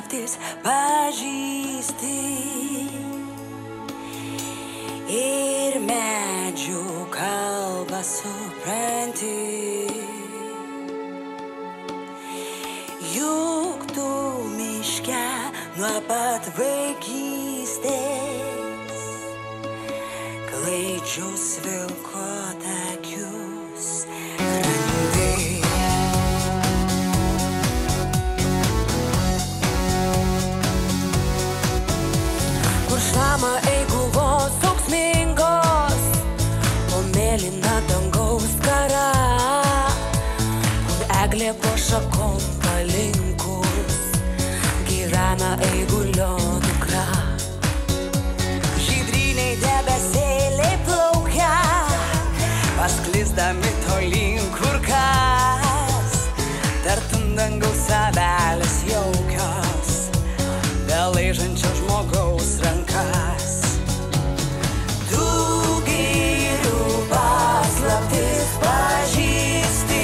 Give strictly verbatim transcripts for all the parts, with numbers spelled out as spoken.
paslaptis pažįsti ir medžių kalbą supranti. Juk tu miške nuo pat vaikystės klaidžius vilkotakius randi. Kur šlama eiguvos auksmingos, po mėlyna dangaus kara, kur eglė po šakom palinkus gyvena eigulio dukra. Žydriniai debesėliai plaukia, pasklisdami tolyn kur kas, tartum dangaus avelės jaukios, belaižančio žmogaus rankas. Tu girių paslaptis pažįsti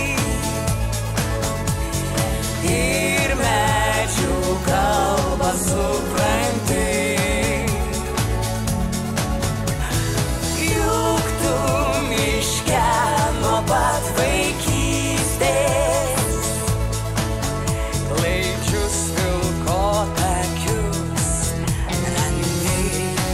ir medžių kalbą supranti. Juk tu miške nuo pat vaikystės klaidžius vilkotakius randi.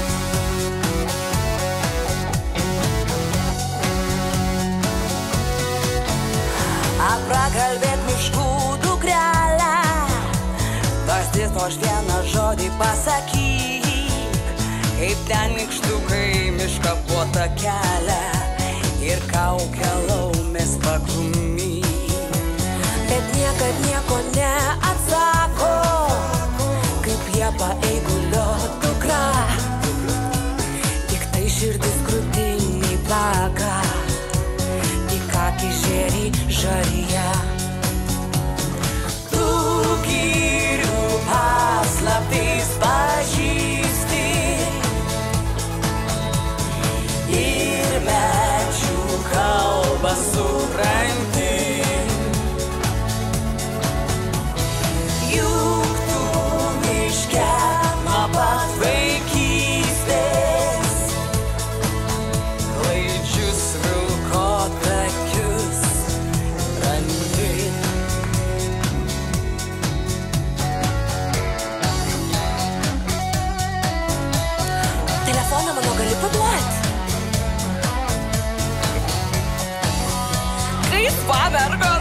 Aprakalbėt miškų dukrelę, bastis aš vieną žodį pasakyk, kaip ten nykštukai mišką puotą kelia ir kaukia laumės pakrūmy. Bet niekad nieko neatsako, kaip liepa eigulio dukra, tik tai širdis krūtinį plaka, tik akį žėri žaryje. Tu girių paslaptis pažįsti ir medžių kalbą supranti. Juk tu miške nuo pat vaikystės klaidžius vilkotakius randi. Telefoną mano gali paduoti? Kaip pamergos.